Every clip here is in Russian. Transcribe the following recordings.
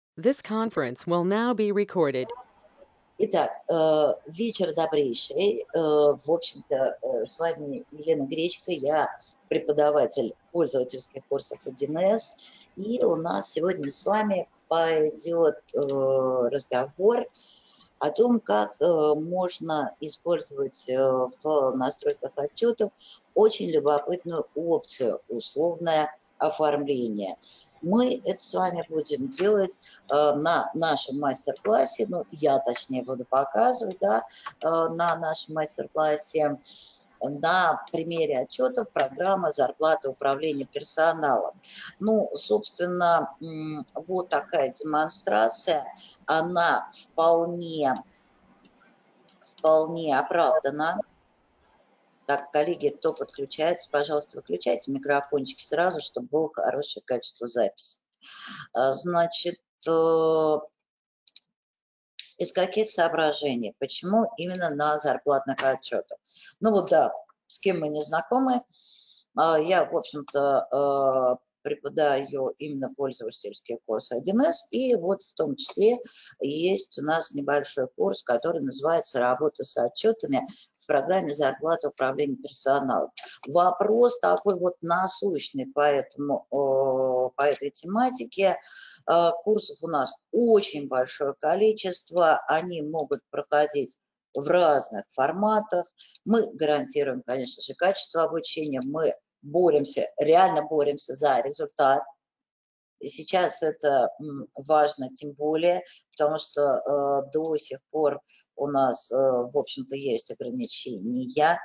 This conference will now be recorded. Итак, вечер добрейший. В общем-то, с вами Елена Гречко, я преподаватель пользовательских курсов 1С. И у нас сегодня с вами пойдет разговор о том, как можно использовать в настройках отчетов очень любопытную опцию «Условное оформление». Мы это с вами будем делать на нашем мастер-классе, ну, я точнее буду показывать, да, на нашем мастер-классе на примере отчетов программа «Зарплата управления персоналом». Ну, собственно, вот такая демонстрация, она вполне оправдана. Так, коллеги, кто подключается, пожалуйста, выключайте микрофончики сразу, чтобы было хорошее качество записи. Значит, из каких соображений? Почему именно на зарплатных отчетах? Ну вот да, с кем мы не знакомы, я, в общем-то, преподаю именно пользовательские курсы 1С, и вот в том числе есть у нас небольшой курс, который называется «Работа с отчетами» в программе «Зарплата управления персоналом». Вопрос такой вот насущный по этой тематике. Курсов у нас очень большое количество, они могут проходить в разных форматах. Мы гарантируем, конечно же, качество обучения, мы боремся, реально боремся за результат. И сейчас это важно, тем более, потому что до сих пор у нас, в общем-то, есть ограничения.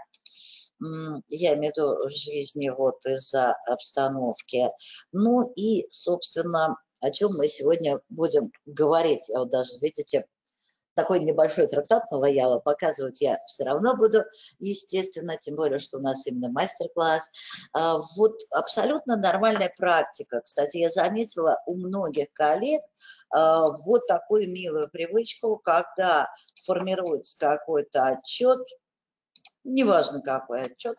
Я имею в виду в жизни вот из-за обстановки. Ну и, собственно, о чем мы сегодня будем говорить. Я вот даже, видите, такой небольшой трактат новоява показывать я все равно буду, естественно, тем более, что у нас именно мастер-класс. Вот абсолютно нормальная практика. Кстати, я заметила у многих коллег вот такую милую привычку, когда формируется какой-то отчет, неважно какой отчет,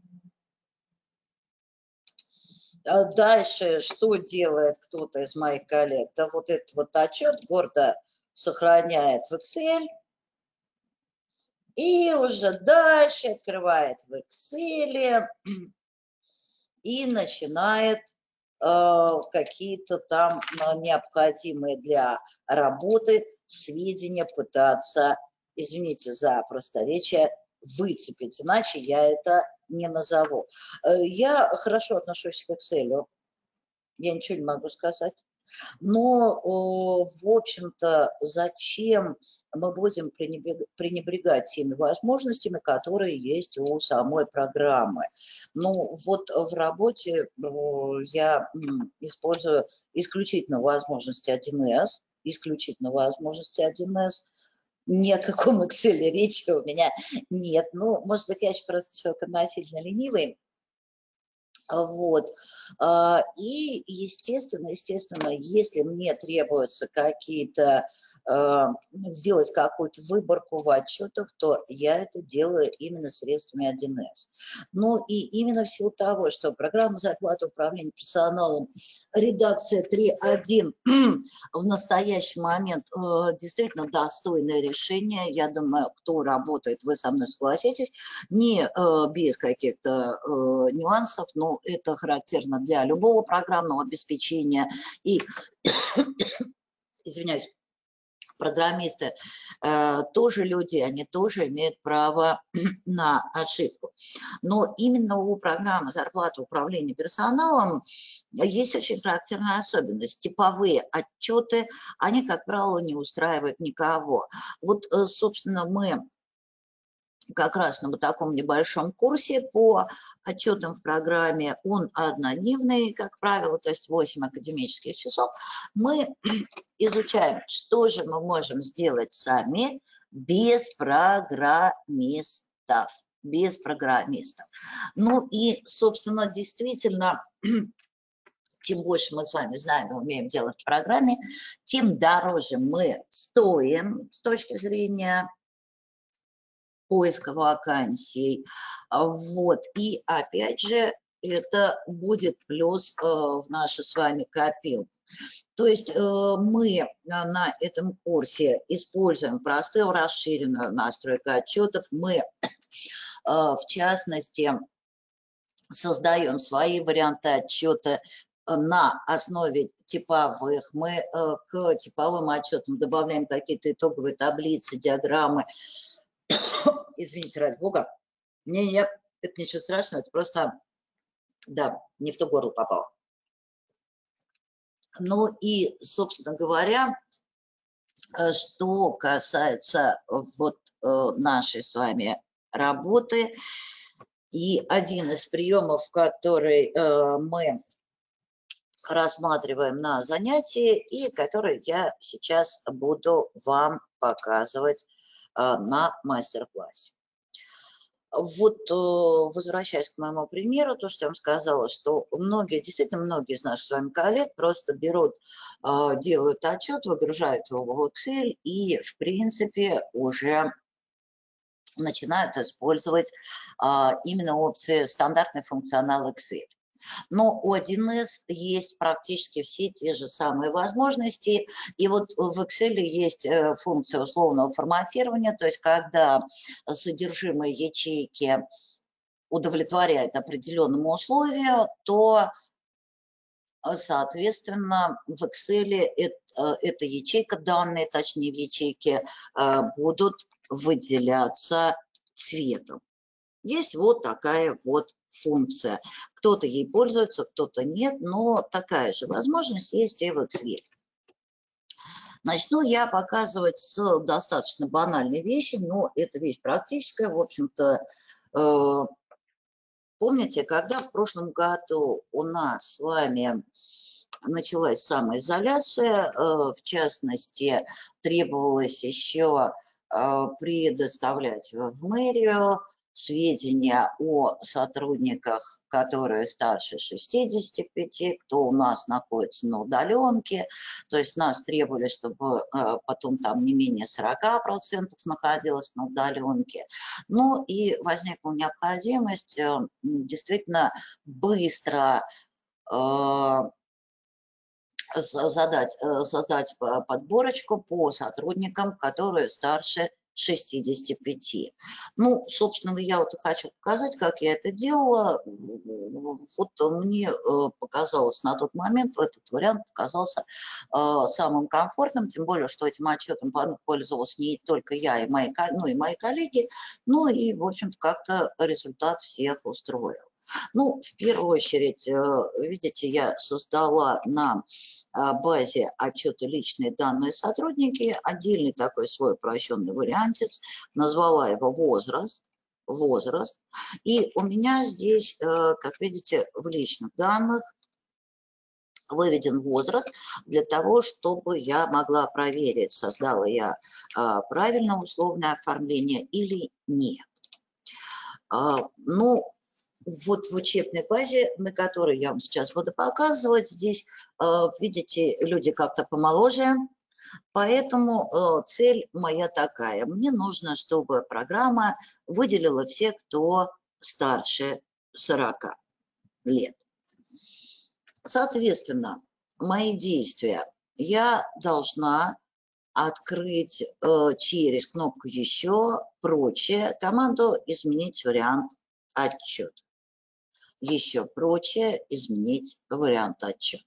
дальше что делает кто-то из моих коллег? Да вот этот вот отчет гордо сохраняет в Excel, и уже дальше открывает в Excel и начинает какие-то там необходимые для работы сведения пытаться, извините за просторечие, выцепить, иначе я это не назову. Я хорошо отношусь к Excel, я ничего не могу сказать. Но, в общем-то, зачем мы будем пренебрегать теми возможностями, которые есть у самой программы? Ну, вот в работе я использую исключительно возможности 1С, исключительно возможности 1С. Ни о каком Excel речи у меня нет. Ну, может быть, я еще просто человек относительно ленивый. Вот. И, естественно, если мне требуется какие-то, сделать какую-то выборку в отчетах, то я это делаю именно средствами 1С. Ну и именно в силу того, что программа зарплаты управления персоналом, редакция 3.1 в настоящий момент действительно достойное решение. Я думаю, кто работает, вы со мной согласитесь, не без каких-то нюансов, но это характерно для любого программного обеспечения. И, извиняюсь, программисты тоже люди, они тоже имеют право на ошибку. Но именно у программы зарплаты управления персоналом есть очень характерная особенность. Типовые отчеты, они, как правило, не устраивают никого. Вот, собственно, мы как раз на вот таком небольшом курсе по отчетам в программе, он однодневный, как правило, то есть 8 академических часов, мы изучаем, что же мы можем сделать сами без программистов. Без программистов. Ну и, собственно, действительно, чем больше мы с вами знаем и умеем делать в программе, тем дороже мы стоим с точки зрения поиска вакансий. Вот. И опять же, это будет плюс в нашу с вами копилку. То есть мы на этом курсе используем простую расширенную настройку отчетов. Мы, в частности, создаем свои варианты отчета на основе типовых. Мы к типовым отчетам добавляем какие-то итоговые таблицы, диаграммы. Извините, ради бога. Это ничего страшного, это просто, да, не в то горло попало. Ну и, собственно говоря, что касается вот нашей с вами работы, и один из приемов, который мы рассматриваем на занятии и который я сейчас буду вам показывать на мастер-классе. Вот, возвращаясь к моему примеру, то, что я вам сказала, что многие, действительно многие из наших с вами коллег просто берут, делают отчет, выгружают его в Excel и, в принципе, уже начинают использовать именно опции стандартный функционал Excel. Но у 1С есть практически все те же самые возможности. И вот в Excel есть функция условного форматирования, то есть когда содержимое ячейки удовлетворяет определенному условию, то, соответственно, в Excel эта ячейка, данные, точнее в ячейке, будут выделяться цветом. Есть вот такая вот функция. Кто-то ей пользуется, кто-то нет, но такая же возможность есть и в Excel. Начну я показывать с достаточно банальной вещи, но это вещь практическая. В общем-то, помните, когда в прошлом году у нас с вами началась самоизоляция, в частности, требовалось еще предоставлять в мэрию сведения о сотрудниках, которые старше 65, кто у нас находится на удаленке. То есть нас требовали, чтобы потом там не менее 40% находилось на удаленке. Ну и возникла необходимость действительно быстро создать подборочку по сотрудникам, которые старше 65. Ну, собственно, я вот хочу показать, как я это делала. Вот мне показалось на тот момент, этот вариант показался самым комфортным, тем более, что этим отчетом пользовалась не только я, и мои коллеги, ну и, в общем-то, как-то результат всех устроил. Ну, в первую очередь, видите, я создала на базе отчета личные данные сотрудники, отдельный такой свой упрощенный вариантец, назвала его возраст. И у меня здесь, как видите, в личных данных выведен возраст для того, чтобы я могла проверить, создала я правильное условное оформление или нет. Ну, вот в учебной базе, на которой я вам сейчас буду показывать, здесь, видите, люди как-то помоложе, поэтому цель моя такая. Мне нужно, чтобы программа выделила всех, кто старше 40 лет. Соответственно, мои действия я должна открыть через кнопку «Еще», «Прочее», команду «Изменить вариант отчета». Еще прочее, изменить вариант отчета.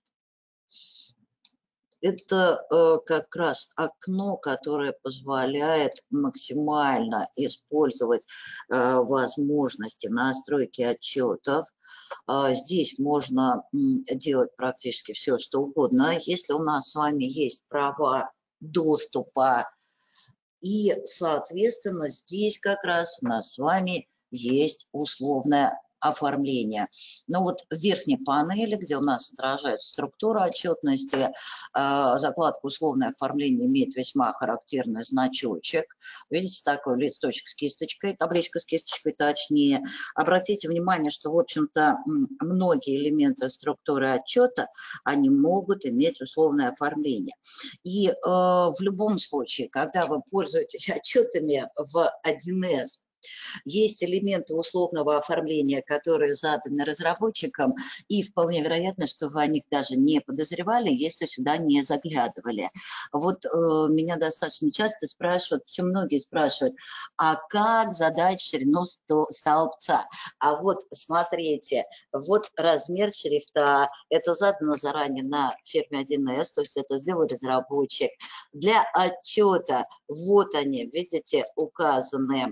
Это как раз окно, которое позволяет максимально использовать возможности настройки отчетов. Здесь можно делать практически все, что угодно. Если у нас с вами есть права доступа, и, соответственно, здесь как раз у нас с вами есть условное оформление. Но вот в верхней панели, где у нас отражается структура отчетности, закладка «Условное оформление» имеет весьма характерный значочек. Видите, такой листочек с кисточкой, табличка с кисточкой точнее. Обратите внимание, что, в общем-то, многие элементы структуры отчета, они могут иметь условное оформление. И в любом случае, когда вы пользуетесь отчетами в 1С, Есть элементы условного оформления, которые заданы разработчикам, и вполне вероятно, что вы о них даже не подозревали, если сюда не заглядывали. Вот меня достаточно часто спрашивают, причем многие спрашивают, а как задать ширину столбца? А вот смотрите, вот размер шрифта, это задано заранее на ферме 1С, то есть это сделал разработчик. Для отчета, вот они, видите, указаны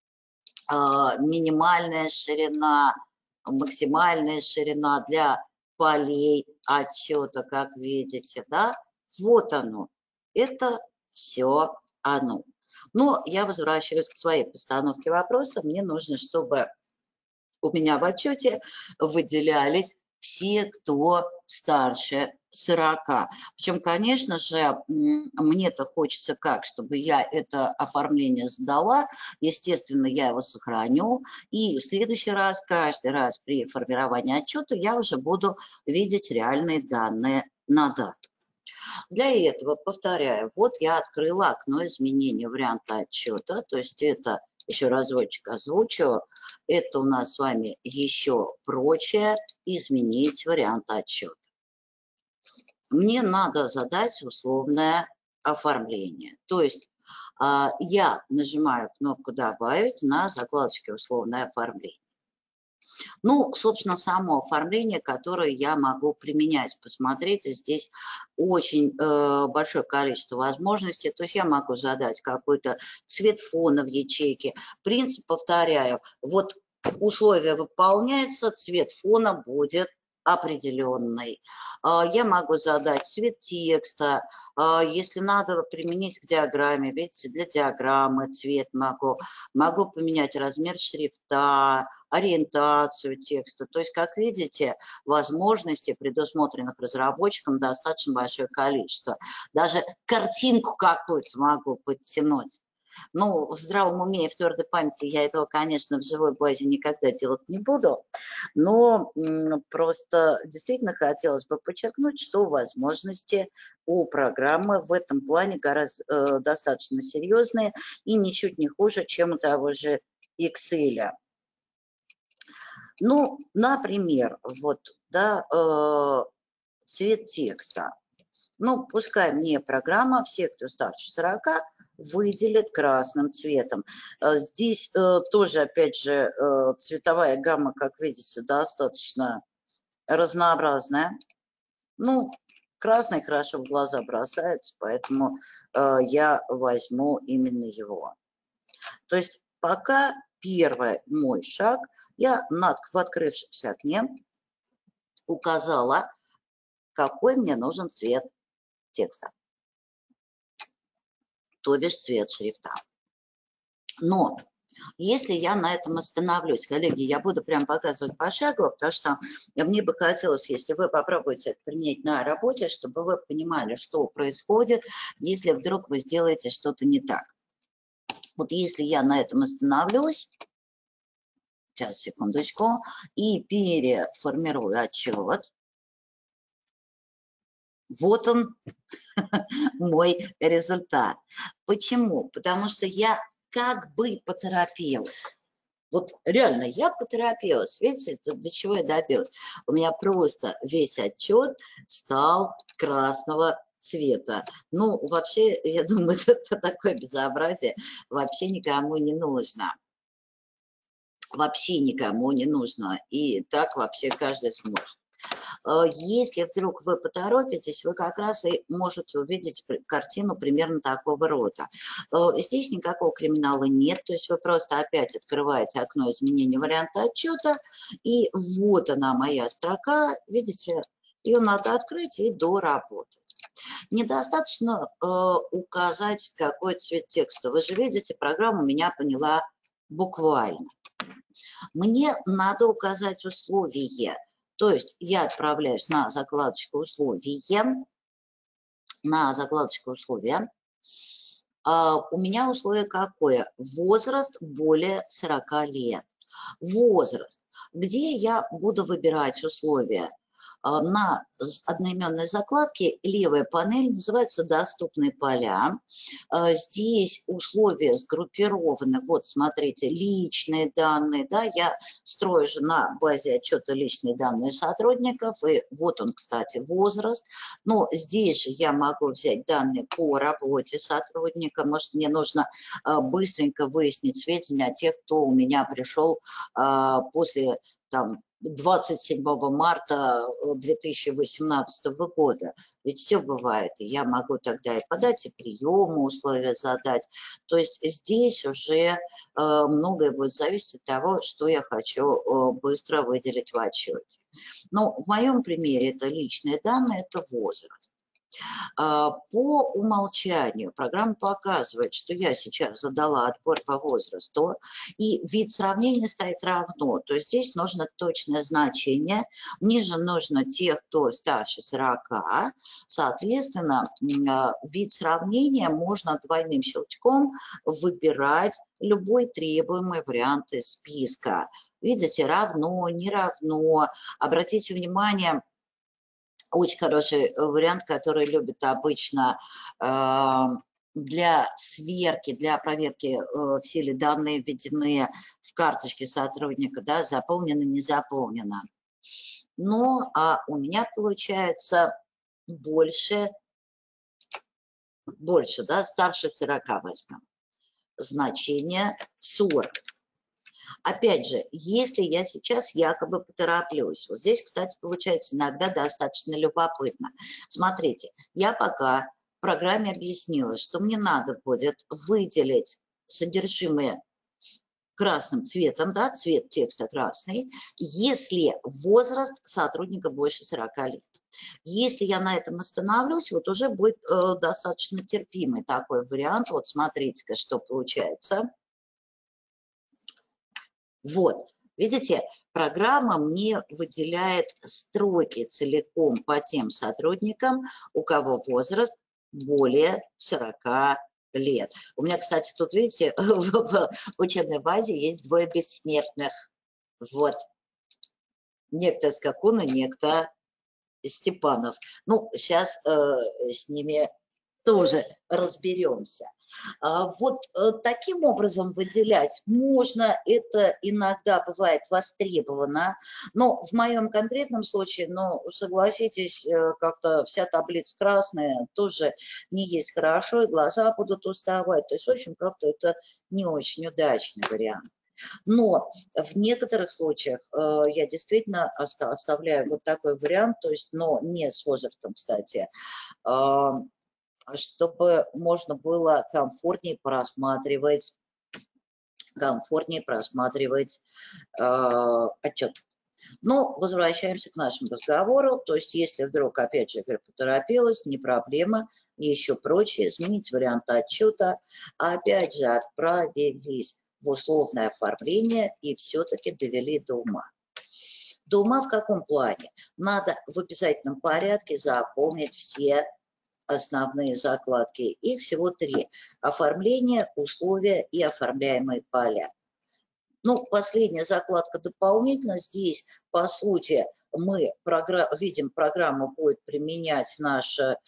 минимальная ширина, максимальная ширина для полей отчета, как видите, да, вот оно, это все оно. Но я возвращаюсь к своей постановке вопроса, мне нужно, чтобы у меня в отчете выделялись все, кто старше 40. Причем, конечно же, мне-то хочется как, чтобы я это оформление сдала, естественно, я его сохраню, и в следующий раз, каждый раз при формировании отчета я уже буду видеть реальные данные на дату. Для этого, повторяю, вот я открыла окно изменения варианта отчета, то есть это, еще разочек озвучу, это у нас с вами еще прочее, изменить вариант отчета. Мне надо задать условное оформление, то есть я нажимаю кнопку «Добавить» на закладочке «Условное оформление». Ну, собственно, само оформление, которое я могу применять. Посмотрите, здесь очень большое количество возможностей. То есть я могу задать какой-то цвет фона в ячейке. Принцип повторяю. Вот условие выполняется, цвет фона будет определенный. Я могу задать цвет текста, если надо применить к диаграмме, видите, для диаграммы цвет могу поменять размер шрифта, ориентацию текста. То есть, как видите, возможностей, предусмотренных разработчиком, достаточно большое количество. Даже картинку какую-то могу подтянуть. Ну, в здравом уме и в твердой памяти я этого, конечно, в живой базе никогда делать не буду, но просто действительно хотелось бы подчеркнуть, что возможности у программы в этом плане гораздо достаточно серьезные и ничуть не хуже, чем у того же Excel. Ну, например, вот, да, цвет текста. Ну, пускай мне программа, все, кто старше 40, выделит красным цветом. Здесь тоже, опять же, цветовая гамма, как видите, достаточно разнообразная. Ну, красный хорошо в глаза бросается, поэтому я возьму именно его. То есть пока первый мой шаг, я в открывшемся окне указала, какой мне нужен цвет текста, то бишь цвет шрифта. Но если я на этом остановлюсь, коллеги, я буду прям показывать пошагово, потому что мне бы хотелось, если вы попробуете это применять на работе, чтобы вы понимали, что происходит, если вдруг вы сделаете что-то не так. Вот если я на этом остановлюсь, сейчас, секундочку, и переформирую отчет, вот он, мой результат. Почему? Потому что я как бы поторопилась. Вот реально, я поторопилась. Видите, тут до чего я добилась? У меня просто весь отчет стал красного цвета. Ну, вообще, я думаю, это такое безобразие вообще никому не нужно. Вообще никому не нужно. И так вообще каждый сможет. Если вдруг вы поторопитесь, вы как раз и можете увидеть картину примерно такого рода. Здесь никакого криминала нет, то есть вы просто опять открываете окно изменения варианта отчета, и вот она моя строка, видите, ее надо открыть и доработать. Недостаточно указать, какой цвет текста. Вы же видите, программа меня поняла буквально. Мне надо указать условие. То есть я отправляюсь на закладочку условия. На закладочку условия. У меня условие какое? Возраст более 40 лет. Возраст. Где я буду выбирать условия? На одноименной закладке левая панель называется «Доступные поля». Здесь условия сгруппированы. Вот, смотрите, личные данные. Да, я строю же на базе отчета личные данные сотрудников. И вот он, кстати, возраст. Но здесь же я могу взять данные по работе сотрудника. Может, мне нужно быстренько выяснить сведения о тех, кто у меня пришел после там 27 марта 2018 года. Ведь все бывает. И я могу тогда и подать, и приемы, условия задать. То есть здесь уже многое будет зависеть от того, что я хочу быстро выделить в отчете. Но в моем примере это личные данные, это возраст. По умолчанию программа показывает, что я сейчас задала отбор по возрасту, и вид сравнения стоит равно. То есть здесь нужно точное значение, ниже нужно тех, кто старше 40. Соответственно, вид сравнения можно двойным щелчком выбирать любой требуемый вариант из списка. Видите, равно, не равно. Обратите внимание, очень хороший вариант, который любят обычно для сверки, для проверки, все ли данные введены в карточке сотрудника, да, заполнено, не заполнено. Ну, а у меня получается больше, да, старше 40 возьмем. Значение 40. Опять же, если я сейчас якобы потороплюсь, вот здесь, кстати, получается иногда достаточно любопытно. Смотрите, я пока в программе объяснила, что мне надо будет выделить содержимое красным цветом, да, цвет текста красный, если возраст сотрудника больше 40 лет. Если я на этом остановлюсь, вот уже будет достаточно терпимый такой вариант. Вот смотрите-ка, что получается. Вот, видите, программа мне выделяет строки целиком по тем сотрудникам, у кого возраст более 40 лет. У меня, кстати, тут, видите, в учебной базе есть двое бессмертных. Вот. Некто Скакун и некто Степанов. Ну, сейчас с ними тоже разберемся. Вот таким образом выделять можно, это иногда бывает востребовано, но в моем конкретном случае, ну, согласитесь, как-то вся таблица красная тоже не есть хорошо, и глаза будут уставать, то есть, в общем, как-то это не очень удачный вариант. Но в некоторых случаях я действительно оставляю вот такой вариант, то есть, но не с возрастом, кстати, чтобы можно было комфортнее просматривать отчет. Но возвращаемся к нашему разговору. То есть если вдруг, опять же, я поторопилась, не проблема, еще прочее, изменить вариант отчета. Опять же, отправились в условное оформление и все-таки довели до ума. До ума в каком плане? Надо в обязательном порядке заполнить все основные закладки. Их всего 3. Оформление, условия и оформляемые поля. Ну, последняя закладка дополнительно. Здесь, по сути, мы видим, программа будет применять наши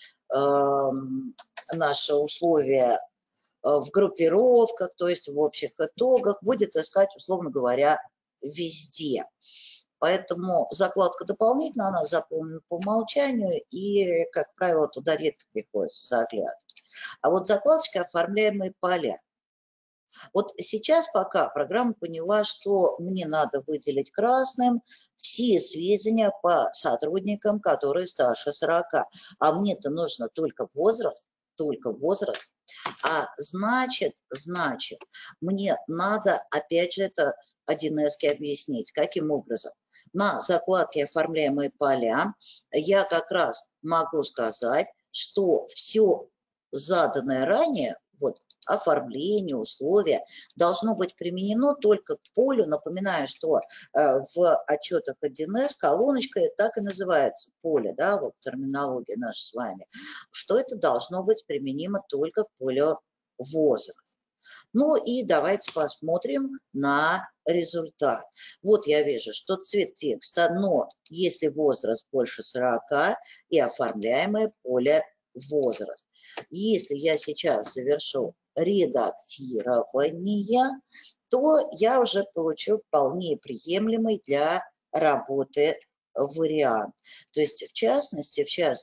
условия в группировках, то есть в общих итогах, будет искать, условно говоря, везде. Поэтому закладка дополнительно, она заполнена по умолчанию, и, как правило, туда редко приходится заглядывать. А вот закладочка «Оформляемые поля». Вот сейчас пока программа поняла, что мне надо выделить красным все сведения по сотрудникам, которые старше 40. А мне-то нужно только возраст. А значит, мне надо, опять же, это 1С объяснить. Каким образом? На закладке «Оформляемые поля» я как раз могу сказать, что все заданное ранее, вот оформление, условия, должно быть применено только к полю. Напоминаю, что в отчетах 1С колоночка так и называется поле, да, вот терминология наша с вами, что это должно быть применимо только к полю возраст. Ну и давайте посмотрим на результат. Вот я вижу, что цвет текста, но если возраст больше 40 и оформляемое поле возраст. Если я сейчас завершу редактирование, то я уже получу вполне приемлемый для работы вариант. То есть в частности,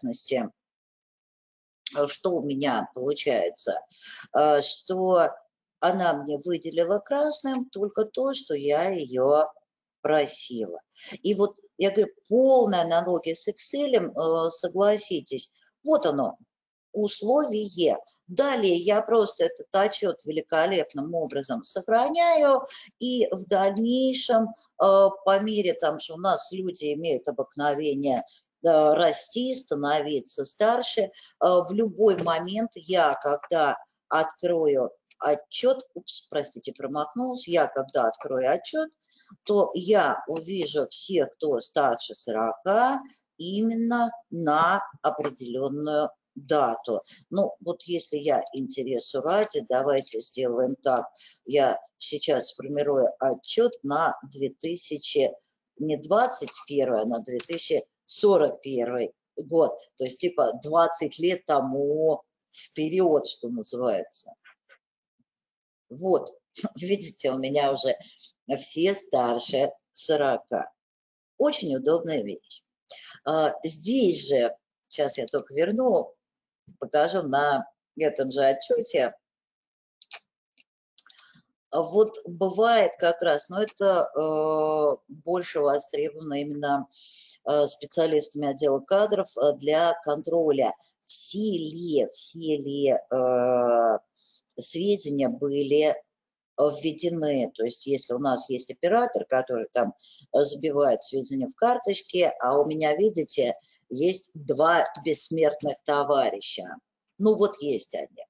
что у меня получается, что она мне выделила красным только то, что я ее просила. И вот я говорю, полная аналогия с Excel, согласитесь, вот оно, условие. Далее я просто этот отчет великолепным образом сохраняю, и в дальнейшем, по мере там, что у нас люди имеют обыкновение расти, становиться старше, в любой момент я, когда открою отчет, простите, промахнулась, я когда открою отчет, то я увижу всех, кто старше 40, именно на определенную дату. Ну, вот если я интересу ради, давайте сделаем так. Я сейчас сформирую отчет на 2000, не 21, а на 2041 год. То есть типа 20 лет тому вперед, что называется. Вот, видите, у меня уже все старше 40. Очень удобная вещь. Здесь же, сейчас я только верну, покажу на этом же отчете. Вот бывает как раз, но это больше востребовано именно специалистами отдела кадров для контроля, все ли сведения были введены. То есть если у нас есть оператор, который там забивает сведения в карточке, а у меня, видите, есть два бессмертных товарища. Ну вот есть они.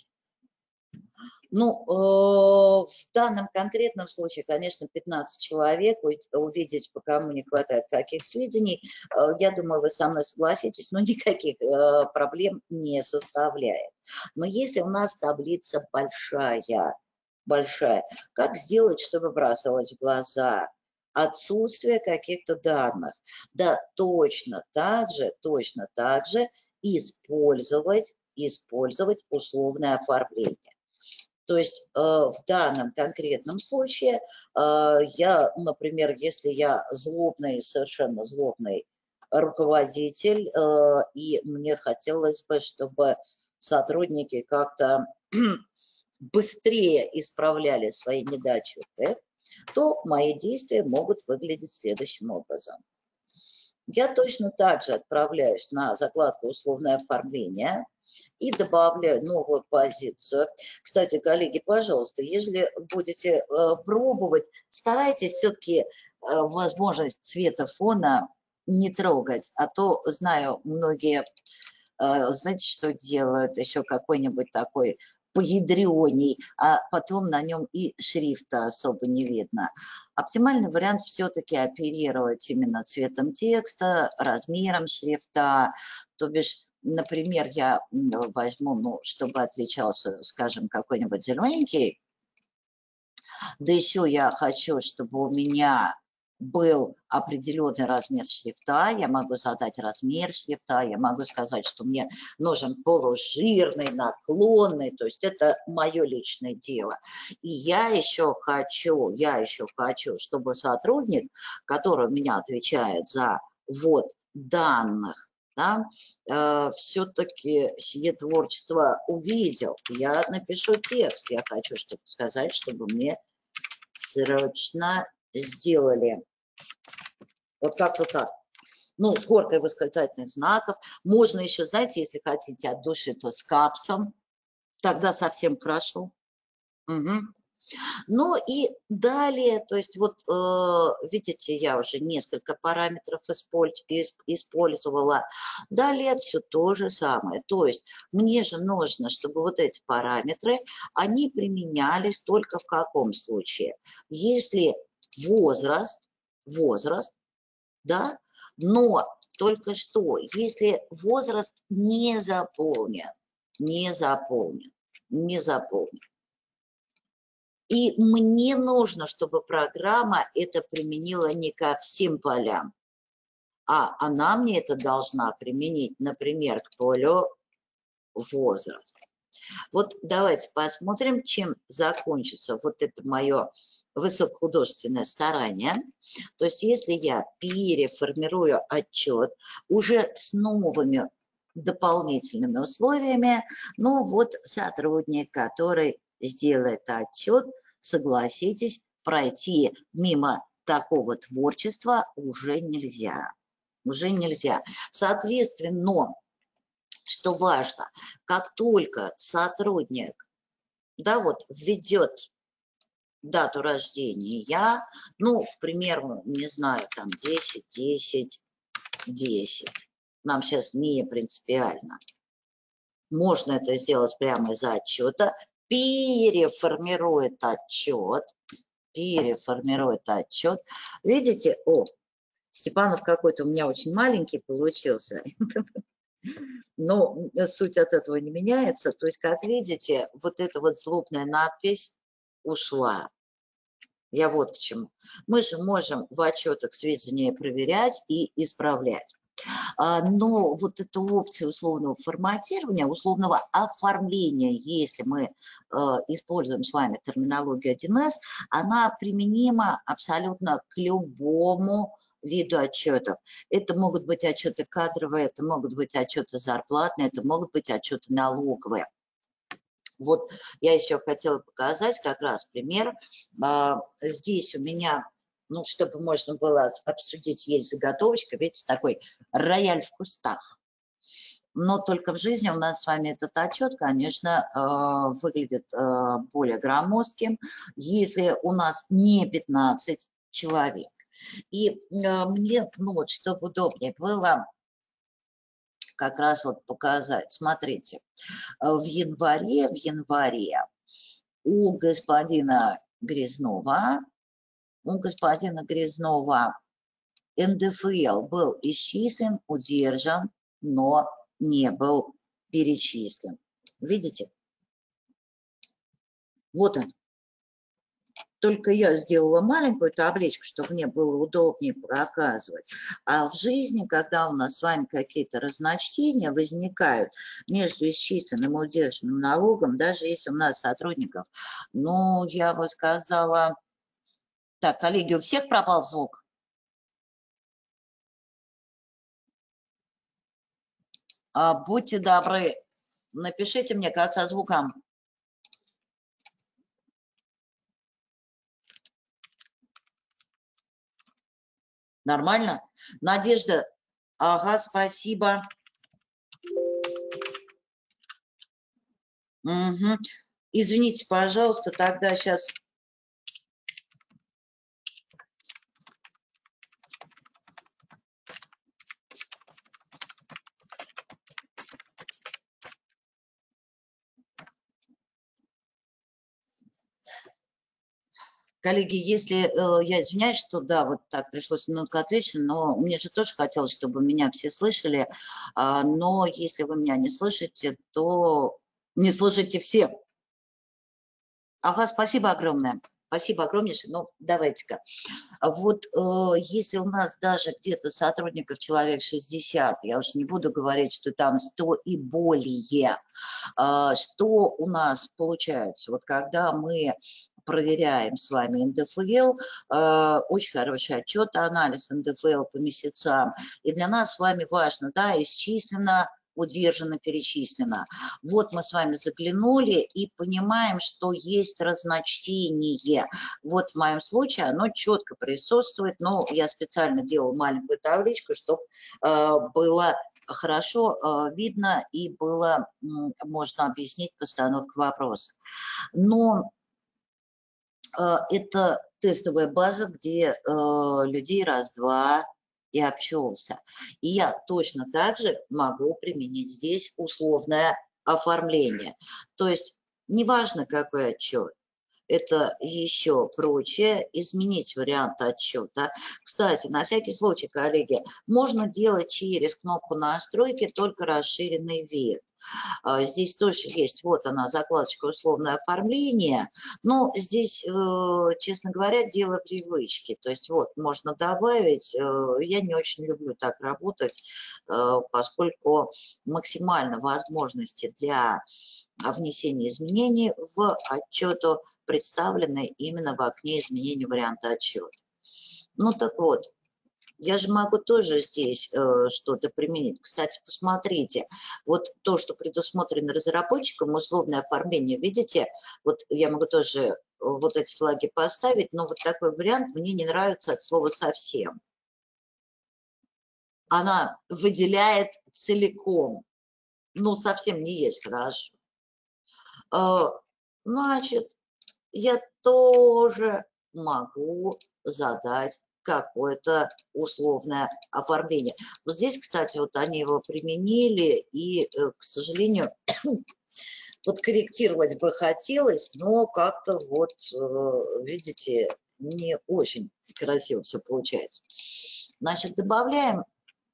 Ну, в данном конкретном случае, конечно, 15 человек, увидеть, по кому не хватает каких сведений, я думаю, вы со мной согласитесь, но никаких проблем не составляет. Но если у нас таблица большая, как сделать, чтобы бросалось в глаза отсутствие каких-то данных? Да, точно так же использовать условное оформление. То есть в данном конкретном случае я, например, если я совершенно злобный руководитель, и мне хотелось бы, чтобы сотрудники как-то быстрее исправляли свои недочеты, то мои действия могут выглядеть следующим образом. Я точно так же отправляюсь на закладку «Условное оформление» и добавляю новую позицию. Кстати, коллеги, пожалуйста, если будете пробовать, старайтесь все-таки возможность цвета фона не трогать, а то, знаю, многие, знаете, что делают, еще какой-нибудь такой поядреней, а потом на нем и шрифта особо не видно. Оптимальный вариант все-таки оперировать именно цветом текста, размером шрифта, то бишь, например, я возьму, ну, чтобы отличался, скажем, какой-нибудь зелененький, да еще я хочу, чтобы у меня был определенный размер шрифта, я могу задать размер шрифта, я могу сказать, что мне нужен полужирный, наклонный, то есть это мое личное дело. И я еще хочу, чтобы сотрудник, который у меня отвечает за ввод данных, да, все-таки сие творчество увидел. Я напишу текст, я хочу сказать, чтобы мне срочно сделали. Вот как-то так. Ну, с горкой восклицательных знаков. Можно еще, знаете, если хотите от души, то с капсом. Тогда совсем хорошо. Угу. Ну и далее, то есть вот видите, я уже несколько параметров использовала. Далее все то же самое. То есть мне же нужно, чтобы вот эти параметры, они применялись только в каком случае? Если возраст, да, но только что, если возраст не заполнен, И мне нужно, чтобы программа это применила не ко всем полям, а она мне это должна применить, например, к полю возраст. Вот давайте посмотрим, чем закончится вот это мое высокохудожественное старание. То есть если я переформирую отчет уже с новыми дополнительными условиями, ну вот сотрудник, который сделает отчет, согласитесь, пройти мимо такого творчества уже нельзя. Уже нельзя. Соответственно, что важно, как только сотрудник, да, вот введет дату рождения, ну, к примеру, не знаю, там 10, 10, 10, нам сейчас не принципиально. Можно это сделать прямо из отчета, переформирует отчет. Видите, о, Степанов какой-то у меня очень маленький получился. Но суть от этого не меняется. То есть, как видите, вот эта вот злобная надпись ушла. Я вот к чему. Мы же можем в отчетах сведения проверять и исправлять. Но вот эта опция условного форматирования, условного оформления, если мы используем с вами терминологию 1С, она применима абсолютно к любому виду отчетов. Это могут быть отчеты кадровые, это могут быть отчеты зарплатные, это могут быть отчеты налоговые. Вот я еще хотела показать как раз пример. Здесь у меня, ну, чтобы можно было обсудить, есть заготовочка, видите, такой рояль в кустах. Но только в жизни у нас с вами этот отчет, конечно, выглядит более громоздким, если у нас не 15 человек. И мне, ну вот, чтобы удобнее было как раз вот показать. Смотрите, в январе у господина Грязнова НДФЛ был исчислен, удержан, но не был перечислен. Видите? Вот он. Только я сделала маленькую табличку, чтобы мне было удобнее показывать. А в жизни, когда у нас с вами какие-то разночтения возникают между исчисленным и удержанным налогом, даже если у нас сотрудников, ну, я бы сказала... Так, коллеги, у всех пропал звук? Будьте добры, напишите мне, как со звуком. Нормально? Надежда, ага, спасибо. Угу. Извините, пожалуйста, тогда сейчас... Коллеги, если я извиняюсь, что да, вот так пришлось немного отвлечься, но мне же тоже хотелось, чтобы меня все слышали, но если вы меня не слышите, то не слышите все. Ага, спасибо огромное. Спасибо огромнейшее. Ну, давайте-ка. Вот если у нас даже где-то сотрудников человек 60, я уж не буду говорить, что там 100 и более, что у нас получается? Вот когда мы проверяем с вами НДФЛ, очень хороший отчет, анализ НДФЛ по месяцам. И для нас с вами важно, да, исчислено, удержано, перечислено. Вот мы с вами заглянули и понимаем, что есть разночтение. Вот в моем случае оно четко присутствует, но я специально делала маленькую табличку, чтобы было хорошо видно и было можно объяснить постановку вопроса. Но это тестовая база, где людей раз-два и обчелся. И я точно так же могу применить здесь условное оформление. То есть неважно, какой отчет, это еще прочее, изменить вариант отчета. Кстати, на всякий случай, коллеги, можно делать через кнопку настройки только расширенный вид. Здесь тоже есть, вот она, закладочка «Условное оформление». Но здесь, честно говоря, дело привычки. То есть вот можно добавить. Я не очень люблю так работать, поскольку максимально возможности для внесения изменений в отчету представлены именно в окне изменения варианта отчета. Ну так вот, я же могу тоже здесь что-то применить. Кстати, посмотрите, вот то, что предусмотрено разработчиком, условное оформление, видите, вот я могу тоже вот эти флаги поставить, но вот такой вариант мне не нравится от слова «совсем». Она выделяет целиком, ну, совсем не есть хорошо. Значит, я тоже могу задать какое-то условное оформление. Вот здесь, кстати, вот они его применили, и, к сожалению, вот корректировать бы хотелось, но как-то вот, видите, не очень красиво все получается. Значит, добавляем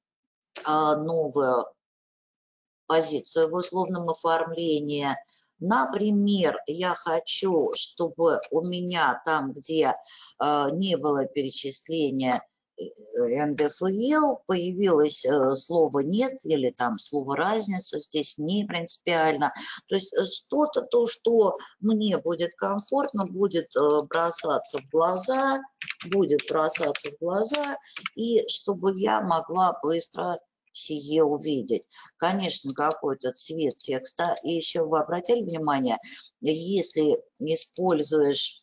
новую позицию в условном оформлении. Например, я хочу, чтобы у меня там, где не было перечисления НДФЛ, появилось слово «нет» или там слово «разница», здесь не принципиально. То есть что-то, то, что мне будет комфортно, будет бросаться в глаза, и чтобы я могла быстро сие увидеть. Конечно, какой-то цвет текста. И еще вы обратили внимание, если используешь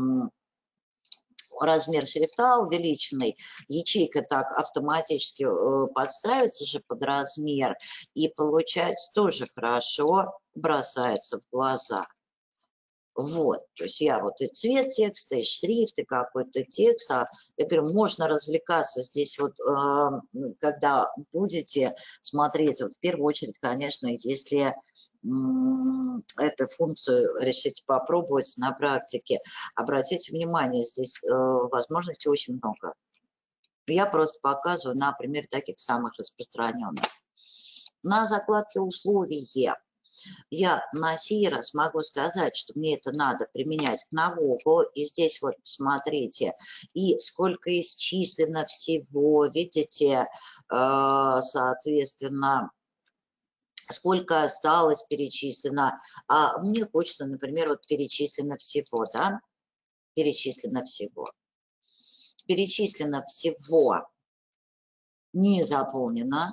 размер шрифта увеличенный, ячейка так автоматически подстраивается же под размер, и получается тоже хорошо бросается в глаза. Вот, то есть я вот и цвет текста, и шрифт, и какой-то текст. Я говорю, можно развлекаться здесь вот, когда будете смотреть, вот в первую очередь, конечно, если эту функцию решите попробовать на практике, обратите внимание, здесь возможностей очень много. Я просто показываю на примере таких самых распространенных. На закладке «Условия» я на сей раз могу сказать, что мне это надо применять к налогу. И здесь вот посмотрите, и сколько исчислено всего, видите, соответственно, сколько осталось перечислено. А мне хочется, например, вот перечислено всего, да, перечислено всего. Перечислено всего не заполнено.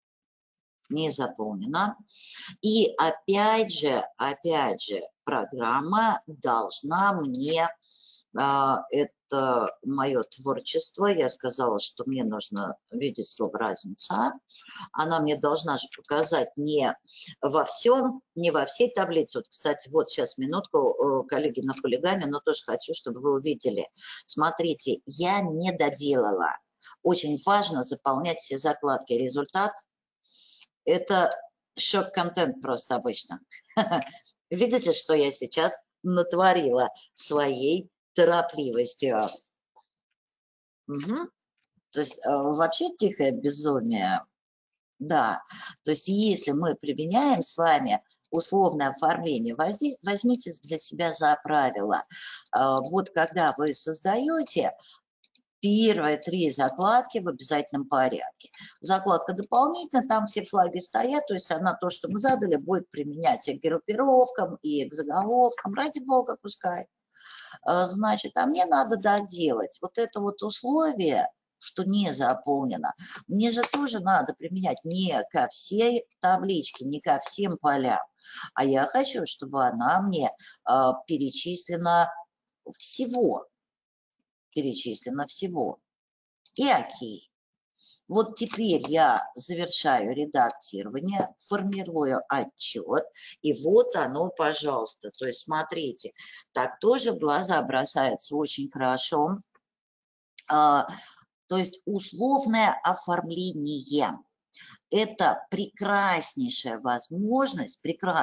И опять же, программа должна мне, это мое творчество, я сказала, что мне нужно видеть слово «разница», она мне должна же показать не во всем, не во всей таблице. Вот, кстати, вот сейчас минутку, коллеги, на хулигане, но тоже хочу, чтобы вы увидели. Смотрите, я не доделала. Очень важно заполнять все закладки. Результат – это шок-контент просто обычно. Видите, что я сейчас натворила своей торопливостью? Угу. То есть вообще тихое безумие. Да, то есть если мы применяем с вами условное оформление, возьмите для себя за правило. Вот когда вы создаете первые 3 закладки в обязательном порядке. Закладка дополнительная, там все флаги стоят, то есть она то, что мы задали, будет применять и к группировкам, и к заголовкам, ради бога, пускай. Значит, а мне надо доделать вот это вот условие, что не заполнено. Мне же тоже надо применять не ко всей табличке, не ко всем полям, а я хочу, чтобы она мне перечислена всего. И окей. Вот теперь я завершаю редактирование, формирую отчет, и вот оно, пожалуйста. То есть смотрите, так тоже в глаза бросается очень хорошо. То есть условное оформление. Это прекрасная возможность,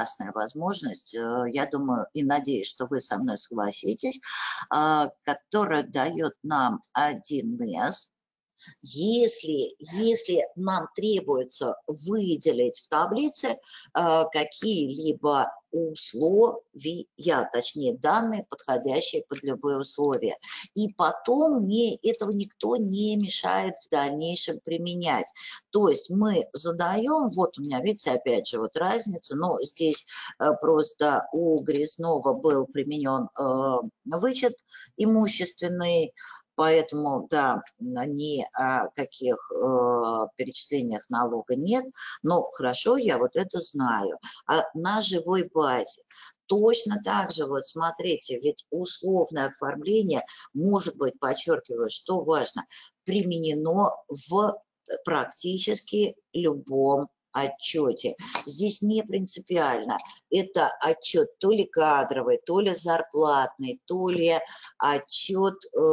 я думаю и надеюсь, что вы со мной согласитесь, которая дает нам 1С, Если нам требуется выделить в таблице какие-либо условия, точнее данные, подходящие под любые условия. И потом этого никто не мешает в дальнейшем применять. То есть мы задаем, вот у меня, видите, опять же, вот разница, но здесь просто у Грязнова был применен вычет имущественный, поэтому, да, ни о каких перечислениях налога нет, но хорошо, я вот это знаю. А на живой базе точно так же, вот смотрите, ведь условное оформление может быть, подчеркиваю, что важно, применено в практически любом отчете. Здесь не принципиально. Это отчет то ли кадровый, то ли зарплатный, то ли отчет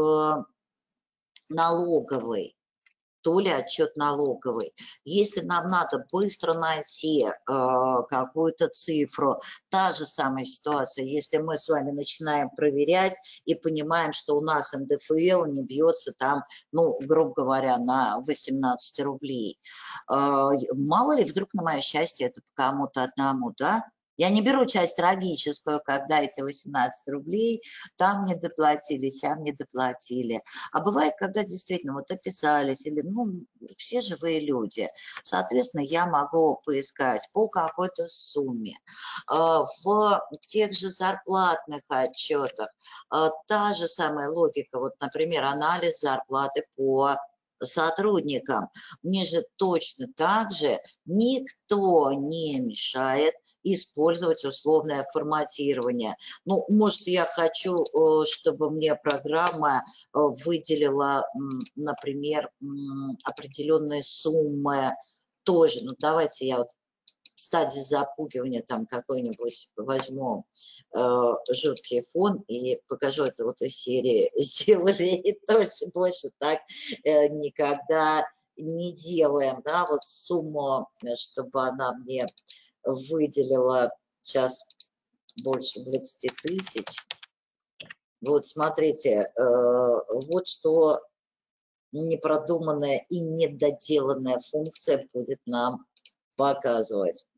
налоговый, то ли отчет налоговый. Если нам надо быстро найти какую-то цифру, та же самая ситуация, если мы с вами начинаем проверять и понимаем, что у нас НДФЛ не бьется там, ну, грубо говоря, на 18 рублей. Мало ли, вдруг на мое счастье это по кому-то одному, да? Я не беру часть трагическую, когда эти 18 рублей там не доплатили, сям не доплатили. А бывает, когда действительно вот описались, или, ну, все живые люди. Соответственно, я могу поискать по какой-то сумме. В тех же зарплатных отчетах та же самая логика. Вот, например, анализ зарплаты по сотрудникам. Мне же точно так же никто не мешает использовать условное форматирование. Ну, может, я хочу, чтобы мне программа выделила, например, определенные суммы тоже. Ну, давайте я вот в стадии запугивания там какой-нибудь возьму жуткий фон и покажу это вот из серии «Сделали и больше так никогда не делаем». Да, вот сумму, чтобы она мне выделила сейчас больше 20 тысяч. Вот смотрите, вот что непродуманная и недоделанная функция будет нам показывать.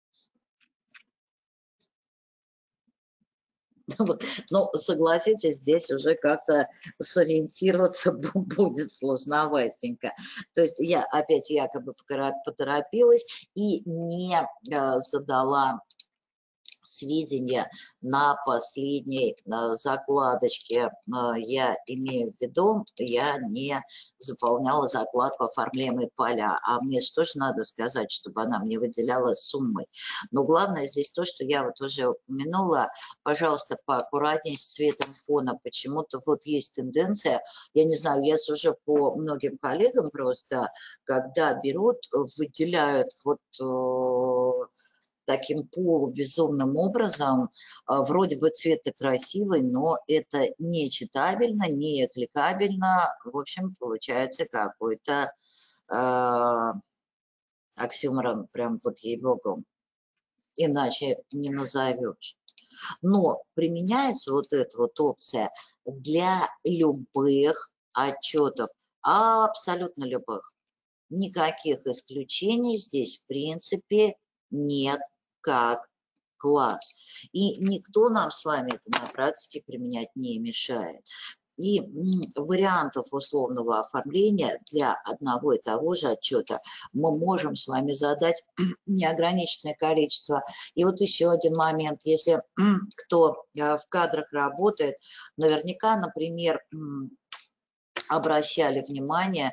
Ну, согласитесь, здесь уже как-то сориентироваться будет сложноватенько. То есть я опять якобы поторопилась и не задала сведения на последней закладочке. Я имею в виду, я не заполняла закладку оформляемые поля, а мне что же надо сказать, чтобы она мне выделяла суммы. Но главное здесь то, что я вот уже упомянула, пожалуйста, поаккуратнее с цветом фона. Почему-то вот есть тенденция, я не знаю, я сужу по многим коллегам просто, когда берут, выделяют вот таким полубезумным образом, вроде бы цвет красивый, но это не читабельно, не кликабельно, в общем, получается какой-то оксюморон, прям вот ей-богу, иначе не назовешь. Но применяется вот эта вот опция для любых отчетов, абсолютно любых. Никаких исключений здесь, в принципе, нет как класс. И никто нам с вами это на практике применять не мешает. И вариантов условного оформления для одного и того же отчета мы можем с вами задать неограниченное количество. И вот еще один момент, если кто в кадрах работает, наверняка, например, обращали внимание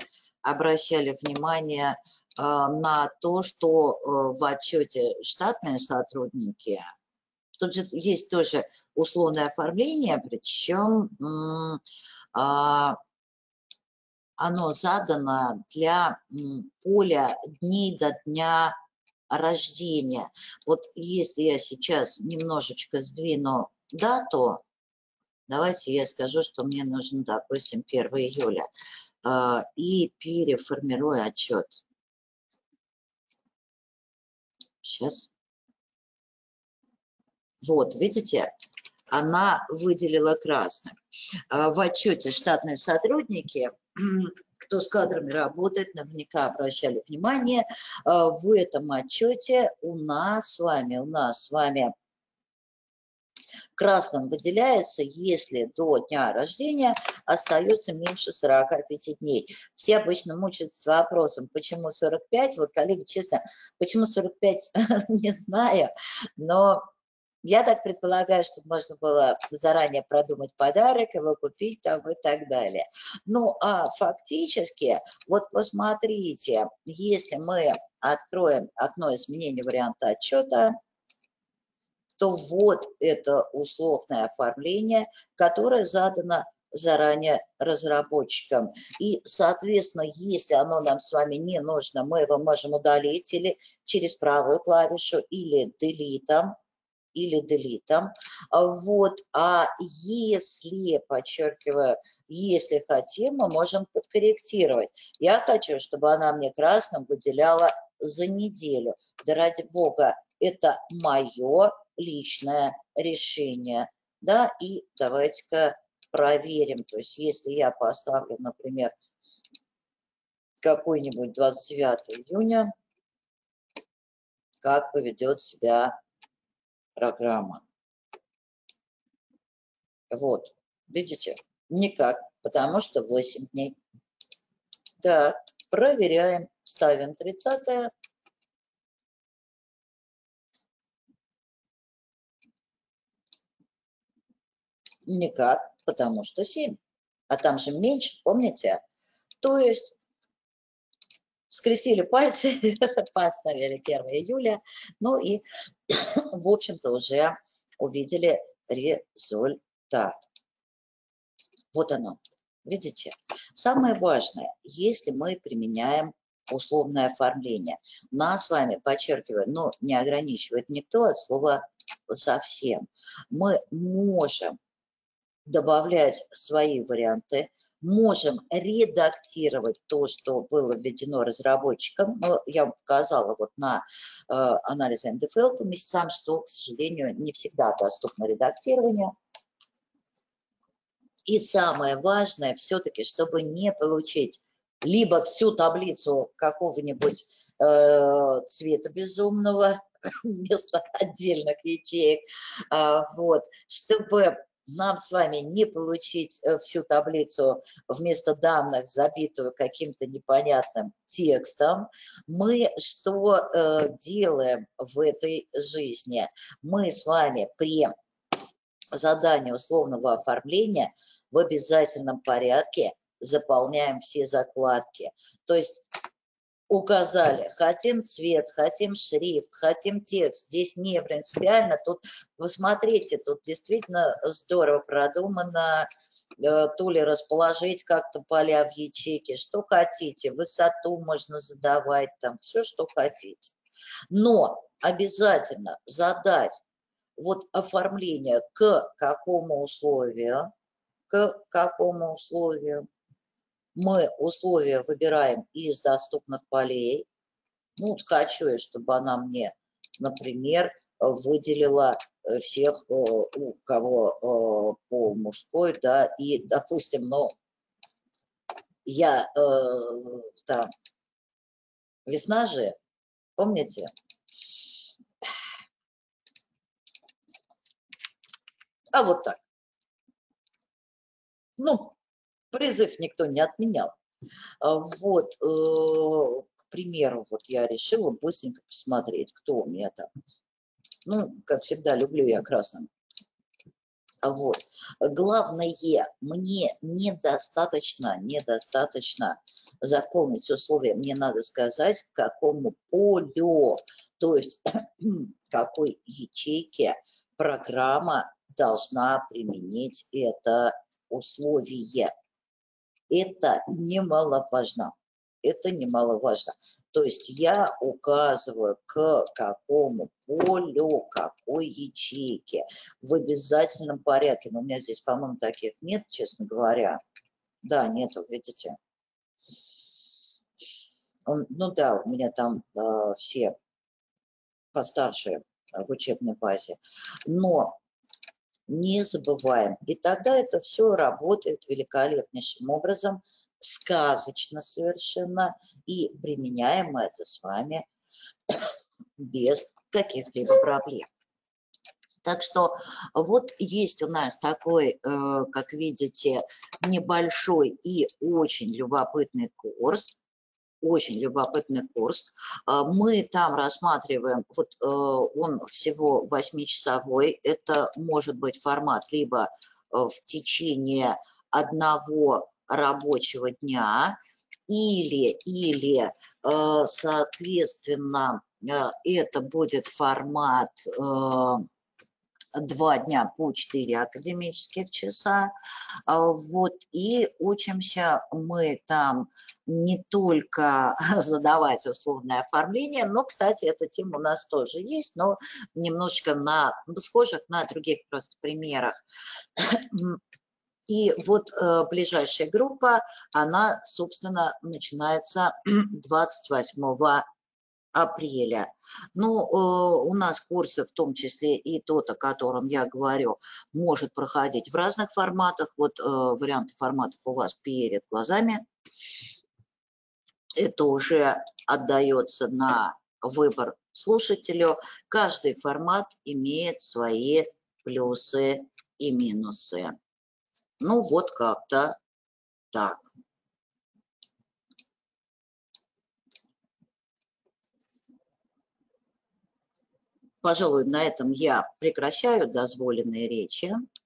на то, что в отчете штатные сотрудники, тут же есть тоже условное оформление, причем оно задано для поля дней до дня рождения. Вот если я сейчас немножечко сдвину дату, давайте я скажу, что мне нужен, допустим, 1 июля. И переформирую отчет. Сейчас. Вот, видите, она выделила красным. В отчете штатные сотрудники, к кто с кадрами работает, наверняка обращали внимание, в этом отчете у нас с вами красным выделяется, если до дня рождения остается меньше 45 дней. Все обычно мучаются с вопросом, почему 45? Вот, коллеги, честно, почему 45, не знаю, но я так предполагаю, что можно было заранее продумать подарок, его купить там и так далее. Ну, а фактически, вот посмотрите, если мы откроем окно изменения варианта отчета, то вот это условное оформление, которое задано заранее разработчикам. И, соответственно, если оно нам с вами не нужно, мы его можем удалить или через правую клавишу, или делитом. Вот. А если, подчеркиваю, если хотим, мы можем подкорректировать. Я хочу, чтобы она мне красным выделяла за неделю. Да ради бога, это мое личное решение. Да, и давайте-ка проверим. То есть, если я поставлю, например, какой-нибудь 29 июня, как поведет себя программа. Вот, видите? Никак, потому что 8 дней. Так, проверяем. Ставим 30-е. Никак, потому что 7. А там же меньше, помните? То есть скрестили пальцы, поставили 1 июля, ну и, в общем-то, уже увидели результат. Вот оно. Видите? Самое важное, если мы применяем условное оформление, нас с вами, подчеркиваю, но не ограничивает никто от слова совсем. Мы можем добавлять свои варианты, можем редактировать то, что было введено разработчиком. Но я вам показала вот на анализе НДФЛ по месяцам, что, к сожалению, не всегда доступно редактирование. И самое важное, все-таки, чтобы не получить либо всю таблицу какого-нибудь цвета безумного вместо отдельных ячеек, вот, чтобы нам с вами не получить всю таблицу вместо данных, забитую каким-то непонятным текстом, мы что делаем в этой жизни? Мы с вами при задании условного оформления в обязательном порядке заполняем все закладки. То есть указали, хотим цвет, хотим шрифт, хотим текст. Здесь не принципиально. Тут, вы смотрите, тут действительно здорово продумано. То ли расположить как-то поля в ячейке, что хотите. Высоту можно задавать, там все, что хотите. Но обязательно задать вот оформление к какому условию, мы условия выбираем из доступных полей. Ну, вот хочу я, чтобы она мне, например, выделила всех, у кого пол мужской, да, и, допустим, ну, я там, весна же, помните? А вот так. Ну, призыв никто не отменял. Вот, к примеру, вот я решила быстренько посмотреть, кто у меня там. Ну, как всегда, люблю я красным. Вот. Главное, мне недостаточно заполнить условия. Мне надо сказать, к какому полю, то есть какой ячейке программа должна применить это условие. Это немаловажно. Это немаловажно. То есть я указываю, к какому полю, какой ячейке в обязательном порядке. Но у меня здесь, по-моему, таких нет, честно говоря. Да, нету, видите. Ну да, у меня там все постарше в учебной базе. Но не забываем. И тогда это все работает великолепнейшим образом сказочно совершенно, и применяем мы это с вами без каких-либо проблем. Так что вот есть у нас такой, как видите, небольшой и очень любопытный курс. Очень любопытный курс. Мы там рассматриваем, вот он всего 8-часовой, это может быть формат либо в течение одного рабочего дня, или соответственно, это будет формат 2 дня по 4 академических часа. Вот, и учимся мы там не только задавать условное оформление, но, кстати, эта тема у нас тоже есть, но немножечко схожих на других просто примерах. И вот ближайшая группа, она, собственно, начинается 28 апреля. Ну, у нас курсы, в том числе и тот, о котором я говорю, может проходить в разных форматах. Вот варианты форматов у вас перед глазами. Это уже отдается на выбор слушателю. Каждый формат имеет свои плюсы и минусы. Ну, вот как-то так. Пожалуй, на этом я прекращаю дозволенные речи.